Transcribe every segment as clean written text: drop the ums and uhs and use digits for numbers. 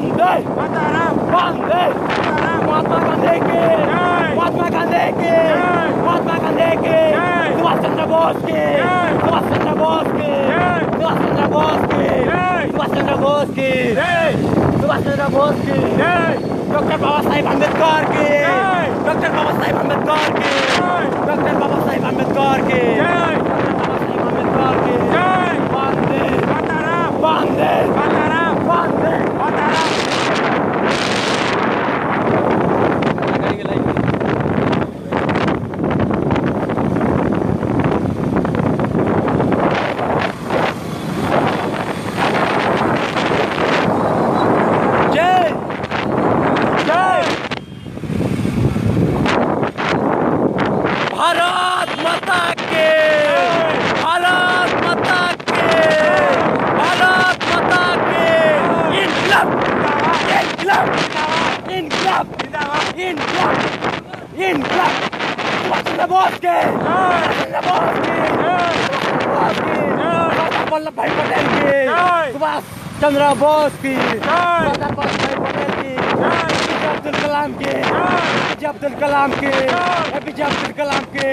वंदे वंदे महात्मा गांधी की महात्मा गांधी की महात्मा गांधी की सुभाष चंद्र बोस की सुभाष चंद्र बोस की सुभाष चंद्र बोस की सुभाष चंद्र बोस की सुभाष चंद्र बोस की डॉक्टर बाबा साहेब अम्बेडकर की डॉक्टर बाबा साहेब अम्बेडकर की डॉक्टर बाबा साहेब अम्बेडकर की वंदे वंदे वंदे भारत माता के भारत माता के भारत माता के इनकलाब इनकलाब इनकलाब इनकलाब इनकलाब सुभाष चंद्र बोस के सरदार वल्लभ भाई पटेल की सुभाष चंद्र बोस की सरदार वल्लभ भाई पटेल की अब्दुल कलाम के अब्दुल कलाम के एपीजे अब्दुल कलाम के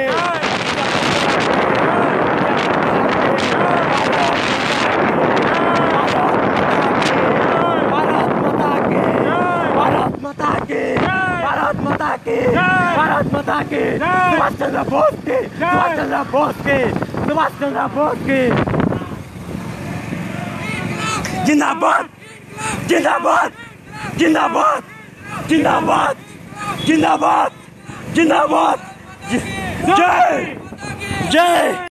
भारत माता के भारत माता के भारत माता के भारत माता के सुभाष चंद्र बोस के सुभाष चंद्र बोस के सुभाष चंद्र बोस के जिंदाबाद जिंदाबाद जिंदाबाद जिंदाबाद जिंदाबाद जिंदाबाद जय जय।